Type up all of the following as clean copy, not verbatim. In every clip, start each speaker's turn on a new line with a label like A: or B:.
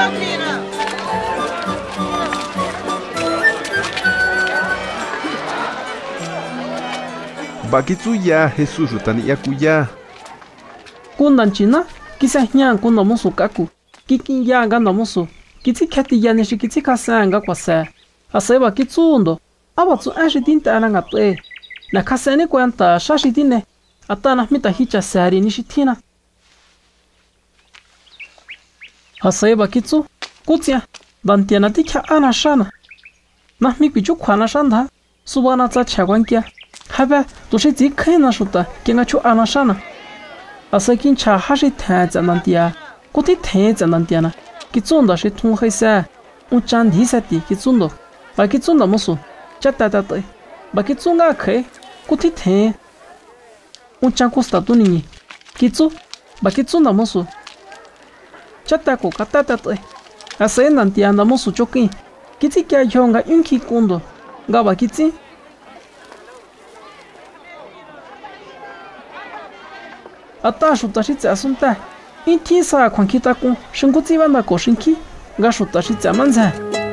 A: Bakitsuya Jesús rutani yakuya.
B: Kundan china kisa hnyang kun nomusu kaku. Kikin ya nga nomusu. Kitsi khati ya nishi kitsi kasa nga kwasa. Aseba kitsundo. Abatsu ashi tinta ala nga tue. Na kasane kwanta shashi tine. Atana mita hicha sari nishi tina. Aseba kitsu. Kutsia. Dantiana tikha ana shana. Nahmi pichu kwana shanda. Subana tsa chagwankia. Haba tushi zi kaina shuta kenga chu ana shana. Asakin cha hashi tenza nantia. Kuti tenza nantiana. Kitsunda shi tung haisa. Unchan disati kitsundo. Ba kitsunda musu. Chatata. Ba kitsunga kai. Kuti ten. Unchan kusta tunini. Kitsu. Ba kitsunda musu. Chatako katata. Asay nantiana musu chokin. Kitsi kya yonga yunki kundo. Gaba kitsi. Ata shuta shi tsa sunta. In ti sa kwan kita kun. Shinku tsi banda ko shinki. Ga shuta shi tsa manza.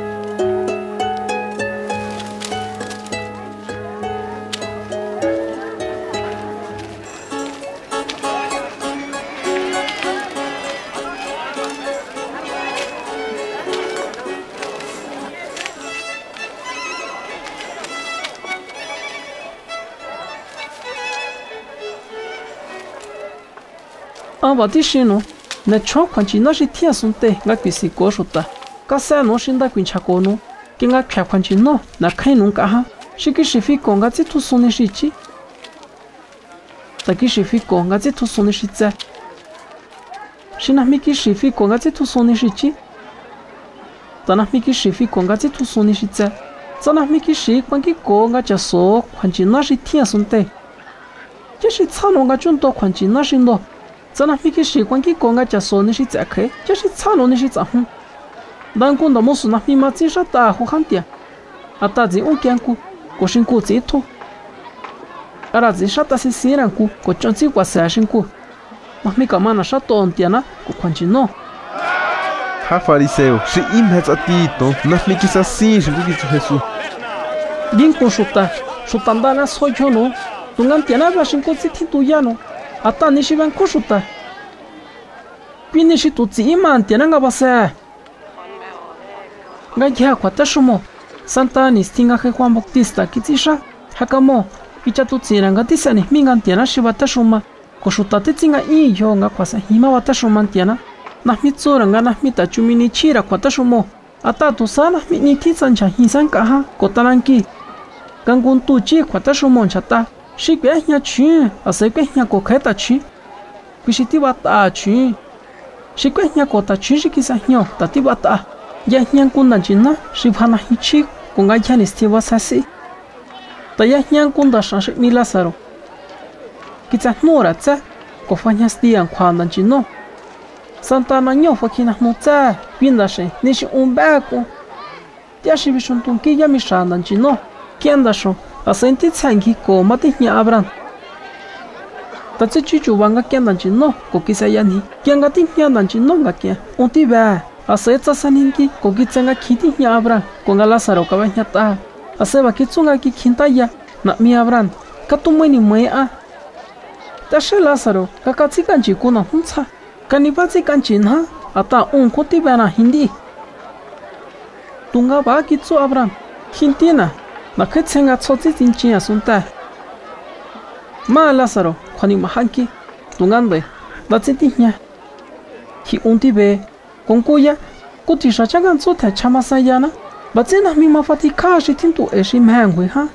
B: Bati shino, na cho kwanchi na shi tia sunte nga kwisi ko shuta. Ka sa no shinda kwincha ko no, ki nga kya kwanchi no, na kai nung ka ha, shiki shifi ko nga zitu suni shichi. Taki shifi ko nga zitu suni shitza. Shina miki shifi ko nga zitu suni shichi. Tana miki shifi ko nga zitu suni shitza. Tana miki shi kwanki ko nga chaso kwanchi na shi tia sunte. Jeshi tsano nga chunto kwanchi na shindo. Zana miki shi kwanki ko nga chaso nishi tsakhe, jashi tsano nishi tsahun. Dan kunda musu na mima tsi shata hu hantia. Ata zi unkianku, ko shinku zi to. Ara zi shata si siranku, ko chonsi kwa sa shinku. Mahmika mana shato ontiana, ko kwanchi no.
A: Ha fariseo, shi imhets atito, na miki sa sin shinku kitsu Jesús.
B: Ginku shutandana soy yo no. Tungantiana ba shinku zi tintuyano. Ata nishi ban kushuta. Pinishi tutsi ima antiana nga basa. Nga ya kwata shumo. Santa Anistinga he Juan Bautista kitsisha. Hakamo. Icha tutsi nga tisani minga antiana shibata shuma. Kushuta tetsinga iyo nga kwasa hima wata shuma antiana. Nahmitsura nga nahmita chumini chira kwata shumo. Ata tusa nahmini kitsancha hinsan kaha kotananki. Ganguntu chi kwata shumo chata. Shi kwe hnya chun, asay kwe hnya ko khaita chun. Kushiti bata chun. Shi kwe hnya ko ta chun shi kisa hnya, tati bata. Ya hnya kundan china, shi bhana hichi, kunga hnya nisti wasasi. Ta ya hnya kunda shanshi mi Lázaro. Kitsa nura tsa, ko fa hnya stiyan kwandan chino. Santa na nyo fa kina hnu tsa, pinda shi, nishi umbako. Tia shi bishuntun ki ya mi shandan chino, kienda sho. Asenti tsangi ko mati hnya Abraham. Tatsi chichu wanga kiandan chino ko kisa yani. Kianga ti hnya dan chino nga kia. Unti ba. Asay tsasaninki ko kitsanga kiti hnya Abraham. Ko nga Lázaro ka ba hnya ta. Asay ba kitsunga ki kintaya. Na mi Abraham. Katumweni mwe a. Tashe Lázaro kakatsi kanchi kuna huntsa. Kanipatsi kanchi na. Ata kuti ba na hindi. Tunga ba kitsu Abraham. Hintina. Na ketsenga tsotsi tinchiya sunta. Ma Lázaro, kwani mahanki, tungande, datsitihnya. Ki unti be, konkuya, kuti shachagan tsuta chamasayana, batsina mi mafati kashi tintu eshi mangwe ha.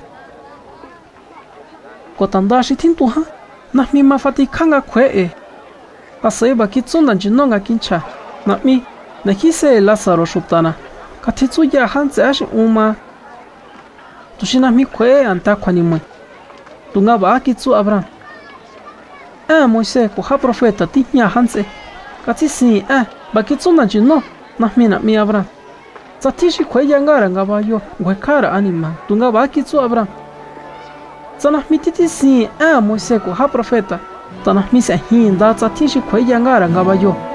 B: Kotanda shi tintu ha, na mi mafati kanga kwe e. Asaiba kitsundan jinonga kincha, na mi, na kise Lázaro shutana, katitsuya hanze ashi uma. Tushina mi kwe anta kwani mwe. Tunga ba kitsu Abraham. Moise ko ha profeta ti nya hanse. Katsi si ba kitsu na jino na mi Abraham. Tsatishi kwe yangara nga ba yo ngwe kara anima. Tunga ba kitsu Abraham. Tsana mi titi si Moise ko ha profeta. Tana mi sa hinda tsatishi kwe yangara nga ba yo.